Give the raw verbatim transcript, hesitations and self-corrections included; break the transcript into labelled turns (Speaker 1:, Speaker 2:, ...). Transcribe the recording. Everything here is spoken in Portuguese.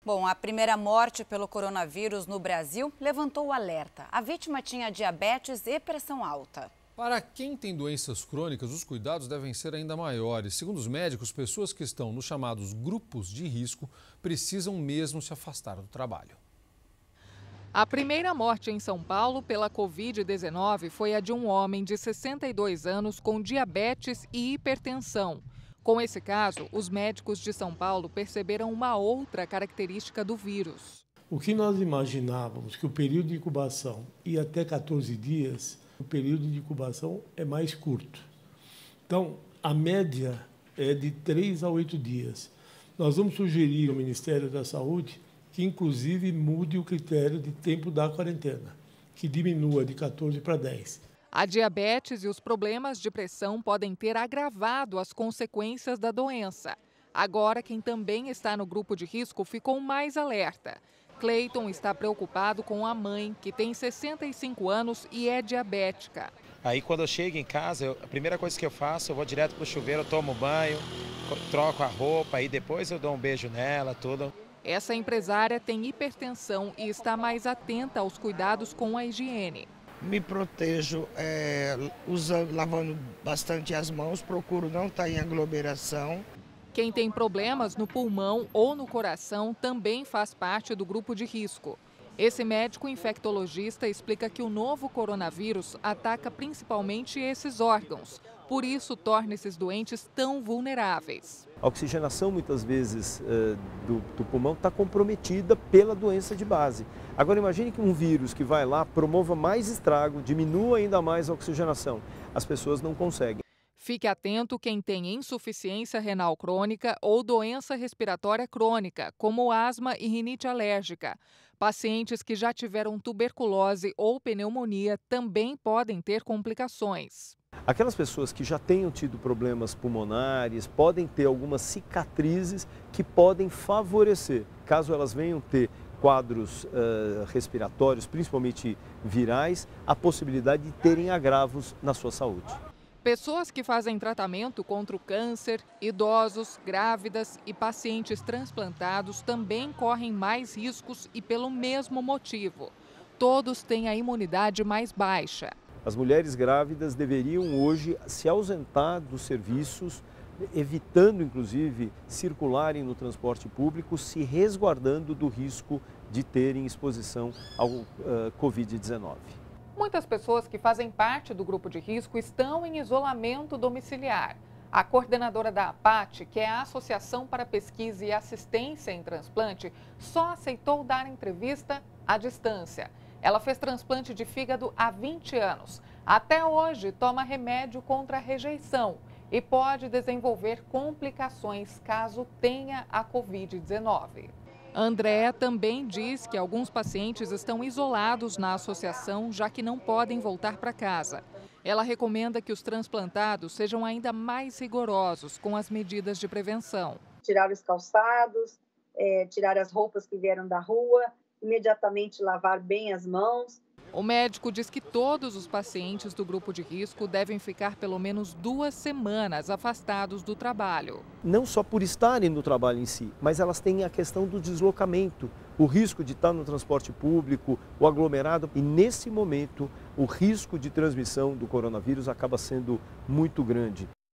Speaker 1: Bom, a primeira morte pelo coronavírus no Brasil levantou o alerta. A vítima tinha diabetes e pressão alta.
Speaker 2: Para quem tem doenças crônicas, os cuidados devem ser ainda maiores. Segundo os médicos, pessoas que estão nos chamados grupos de risco precisam mesmo se afastar do trabalho.
Speaker 3: A primeira morte em São Paulo pela covid dezenove foi a de um homem de sessenta e dois anos com diabetes e hipertensão. Com esse caso, os médicos de São Paulo perceberam uma outra característica do vírus.
Speaker 4: O que nós imaginávamos que o período de incubação ia até quatorze dias, o período de incubação é mais curto. Então, a média é de três a oito dias. Nós vamos sugerir ao Ministério da Saúde que, inclusive, mude o critério de tempo da quarentena, que diminua de quatorze para dez.
Speaker 3: A diabetes e os problemas de pressão podem ter agravado as consequências da doença. Agora, quem também está no grupo de risco ficou mais alerta. Cleiton está preocupado com a mãe, que tem sessenta e cinco anos e é diabética.
Speaker 5: Aí, quando eu chego em casa, eu, a primeira coisa que eu faço, eu vou direto para o chuveiro, eu tomo banho, troco a roupa, aí depois eu dou um beijo nela, tudo.
Speaker 3: Essa empresária tem hipertensão e está mais atenta aos cuidados com a higiene.
Speaker 6: Me protejo é, usando, lavando bastante as mãos, procuro não estar em aglomeração.
Speaker 3: Quem tem problemas no pulmão ou no coração também faz parte do grupo de risco. Esse médico infectologista explica que o novo coronavírus ataca principalmente esses órgãos. Por isso, torna esses doentes tão vulneráveis.
Speaker 7: A oxigenação, muitas vezes, do, do pulmão está comprometida pela doença de base. Agora, imagine que um vírus que vai lá promova mais estrago, diminua ainda mais a oxigenação. As pessoas não conseguem.
Speaker 3: Fique atento quem tem insuficiência renal crônica ou doença respiratória crônica, como asma e rinite alérgica. Pacientes que já tiveram tuberculose ou pneumonia também podem ter complicações.
Speaker 7: Aquelas pessoas que já tenham tido problemas pulmonares podem ter algumas cicatrizes que podem favorecer, caso elas venham ter quadros uh, respiratórios, principalmente virais, a possibilidade de terem agravos na sua saúde.
Speaker 3: Pessoas que fazem tratamento contra o câncer, idosos, grávidas e pacientes transplantados também correm mais riscos e pelo mesmo motivo. Todos têm a imunidade mais baixa.
Speaker 7: As mulheres grávidas deveriam hoje se ausentar dos serviços, evitando inclusive circularem no transporte público, se resguardando do risco de terem exposição ao uh, covid dezenove.
Speaker 3: Muitas pessoas que fazem parte do grupo de risco estão em isolamento domiciliar. A coordenadora da APAT, que é a Associação para Pesquisa e Assistência em Transplante, só aceitou dar entrevista à distância. Ela fez transplante de fígado há vinte anos. Até hoje, toma remédio contra a rejeição e pode desenvolver complicações caso tenha a covid dezenove. Andréa também diz que alguns pacientes estão isolados na associação, já que não podem voltar para casa. Ela recomenda que os transplantados sejam ainda mais rigorosos com as medidas de prevenção.
Speaker 8: Tirar os calçados, é, tirar as roupas que vieram da rua, imediatamente lavar bem as mãos.
Speaker 3: O médico diz que todos os pacientes do grupo de risco devem ficar pelo menos duas semanas afastados do trabalho.
Speaker 7: Não só por estarem no trabalho em si, mas elas têm a questão do deslocamento, o risco de estar no transporte público, o aglomerado. E nesse momento, o risco de transmissão do coronavírus acaba sendo muito grande.